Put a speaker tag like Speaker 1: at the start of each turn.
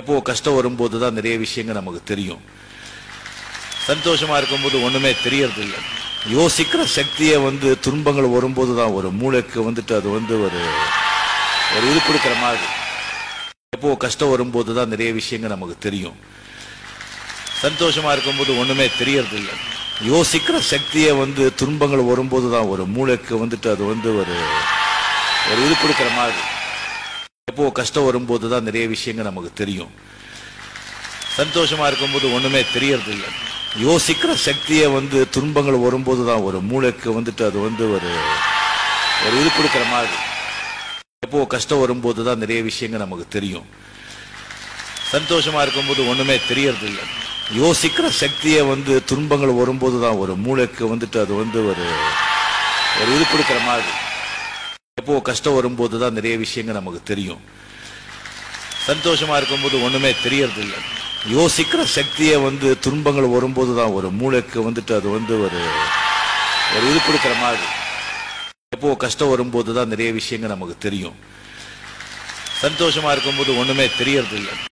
Speaker 1: எப்போ கஷ்டம் வரும்போது தான் நிறைய விஷயங்கள் நமக்கு தெரியும். சந்தோஷமா இருக்கும்போது ஒண்ணுமே தெரியறதில்லை. யோசிக்கிற சக்தியை துன்பங்கள் வரும்போது தான் ஒரு மூளைக்கு அது ஒரு ஒரு இது கொடுக்குற மாதிரி. எப்போ கஷ்டம் வரும்போது தான் நிறைய விஷயங்கள் நமக்கு தெரியும். சந்தோஷமா இருக்கும்போது ஒண்ணுமே தெரியறதில்லை. யோசிக்கிற சக்தியை துன்பங்கள் வரும்போது தான் ஒரு மூளைக்கு அது ஒரு ஒரு இது கொடுக்குற மாதிரி. எப்போ கஷ்டம் வரும்போது தான் நிறைய விஷயங்கள் நமக்கு தெரியும். சந்தோஷமா இருக்கும்போது ஒண்ணுமே தெரியறதில்லை. யோசிக்கிற சக்தியை துன்பங்கள் வரும்போது தான் ஒரு மூளைக்கு அது ஒரு ஒரு இது கொடுக்குற மாதிரி. எப்போ கஷ்டம் வரும்போது தான் நிறைய விஷயங்கள் நமக்கு தெரியும். சந்தோஷமா இருக்கும்போது ஒண்ணுமே தெரியறதில்லை. யோசிக்கிற சக்தியை துன்பங்கள் வரும்போது தான் ஒரு மூளைக்கு அது ஒரு ஒரு இது கொடுக்குற மாதிரி. எப்போ கஷ்டம் வரும்போது தான் நிறைய விஷயங்கள் நமக்கு தெரியும். சந்தோஷமா இருக்கும்போது ஒண்ணுமே தெரியறதில்லை. யோசிக்கிற சக்தியை துன்பங்கள் வரும்போது தான் ஒரு மூளைக்கு அது ஒரு ஒரு இது கொடுக்குற மாதிரி. எப்போ கஷ்டம் வரும்போது தான் நிறைய விஷயங்கள் நமக்கு தெரியும். சந்தோஷமா இருக்கும்போது ஒண்ணுமே தெரியறதில்லை.